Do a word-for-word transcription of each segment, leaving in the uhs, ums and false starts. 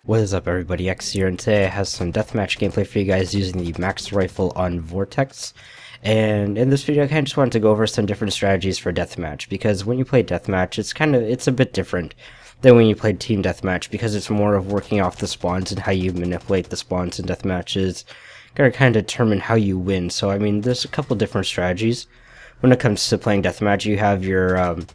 What is up, everybody? X here, and today I have some deathmatch gameplay for you guys using the max rifle on Vortex. And in this video I kind of just wanted to go over some different strategies for deathmatch, because when you play deathmatch it's kind of it's a bit different than when you play team deathmatch, because it's more of working off the spawns and how you manipulate the spawns in deathmatches gonna kind of determine how you win. So I mean, there's a couple different strategies when it comes to playing deathmatch. You have your um,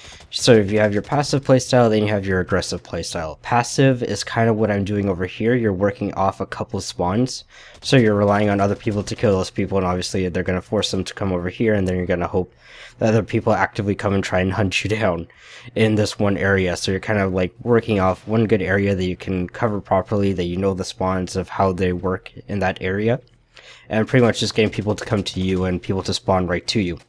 So if you have your passive playstyle, then you have your aggressive playstyle. Passive is kind of what I'm doing over here. You're working off a couple spawns, so you're relying on other people to kill those people, and obviously they're going to force them to come over here, and then you're going to hope that other people actively come and try and hunt you down in this one area. So you're kind of like working off one good area that you can cover properly, that you know the spawns of how they work in that area, and pretty much just getting people to come to you and people to spawn right to you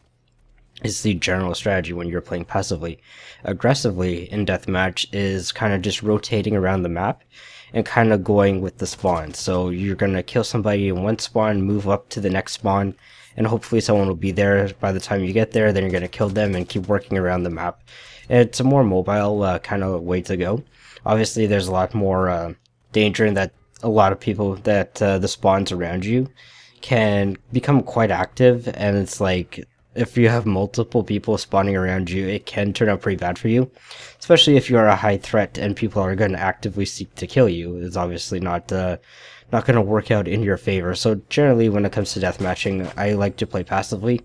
is the general strategy when you're playing passively. Aggressively in deathmatch is kind of just rotating around the map and kind of going with the spawn. So you're going to kill somebody in one spawn, move up to the next spawn, and hopefully someone will be there by the time you get there. Then you're going to kill them and keep working around the map. And it's a more mobile uh, kind of way to go. Obviously there's a lot more uh, danger in that a lot of people that uh, the spawns around you can become quite active, and it's like, if you have multiple people spawning around you, it can turn out pretty bad for you, especially if you are a high threat and people are going to actively seek to kill you. It's obviously not uh, not going to work out in your favor. So generally, when it comes to deathmatching, I like to play passively,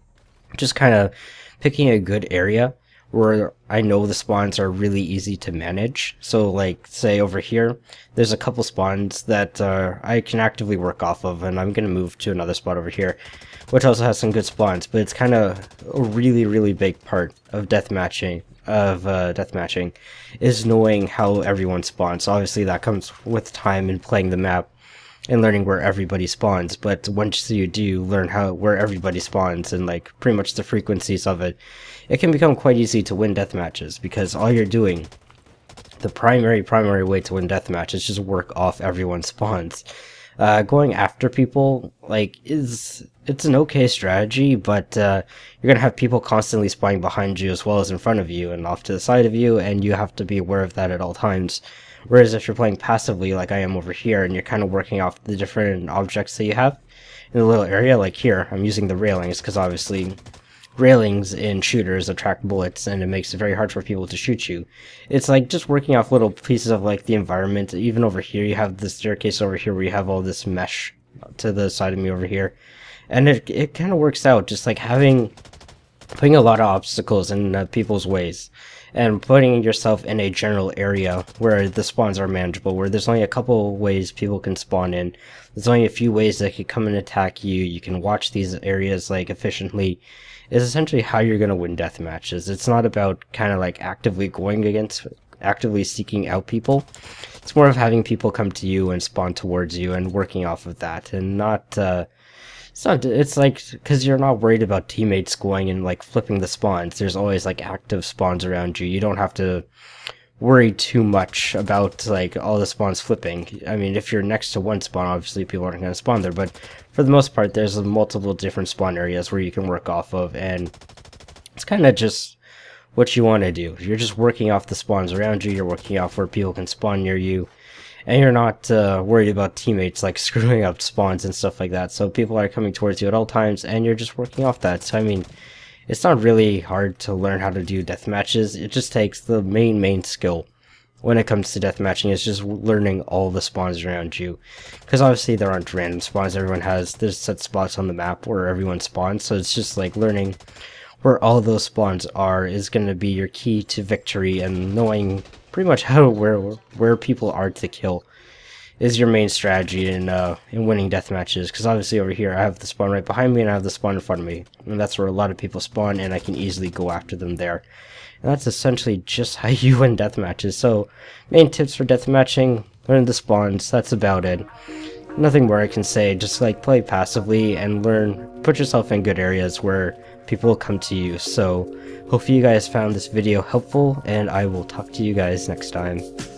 just kind of picking a good area where I know the spawns are really easy to manage. So like, say over here, there's a couple spawns that uh, I can actively work off of, and I'm going to move to another spot over here, which also has some good spawns. But it's kind of a really, really big part of deathmatching, of uh, deathmatching, is knowing how everyone spawns. So obviously that comes with time and playing the map and learning where everybody spawns. But once you do learn how where everybody spawns and like pretty much the frequencies of it, it can become quite easy to win death matches, because all you're doing, the primary primary way to win deathmatch, is just work off everyone's spawns. Uh, going after people, like, is it's an okay strategy, but uh, you're gonna have people constantly spawning behind you as well as in front of you and off to the side of you, and you have to be aware of that at all times. Whereas if you're playing passively like I am over here, and you're kind of working off the different objects that you have in a little area, like here, I'm using the railings because obviously railings in shooters attract bullets and it makes it very hard for people to shoot you. It's like just working off little pieces of like the environment. Even over here, you have the staircase over here where you have all this mesh to the side of me over here, and it, it kind of works out, just like having putting a lot of obstacles in uh, people's ways, and putting yourself in a general area where the spawns are manageable, where there's only a couple ways people can spawn in. There's only a few ways that can come and attack you. You can watch these areas like efficiently, is essentially how you're going to win death matches. It's not about kind of like actively going against, actively seeking out people. It's more of having people come to you and spawn towards you and working off of that, and not, uh, It's not, it's like, because you're not worried about teammates going and like flipping the spawns. There's always like active spawns around you. You don't have to worry too much about like all the spawns flipping. I mean, if you're next to one spawn, obviously people aren't going to spawn there, but for the most part there's multiple different spawn areas where you can work off of, and it's kind of just what you want to do. You're just working off the spawns around you, you're working off where people can spawn near you, and you're not uh, worried about teammates like screwing up spawns and stuff like that. So people are coming towards you at all times, and you're just working off that. So I mean, it's not really hard to learn how to do death matches. It just takes the main main skill when it comes to deathmatching, is just learning all the spawns around you, because obviously there aren't random spawns. Everyone has, there's set spots on the map where everyone spawns, so it's just like learning where all of those spawns are is going to be your key to victory, and knowing pretty much how where where people are to kill is your main strategy in uh in winning death matches. Because obviously over here I have the spawn right behind me and I have the spawn in front of me, and that's where a lot of people spawn, and I can easily go after them there. And that's essentially just how you win death matches. So main tips for death matching: learn the spawns. That's about it. Nothing more I can say. Just like play passively and learn, put yourself in good areas where people will come to you. So hopefully you guys found this video helpful, and I will talk to you guys next time.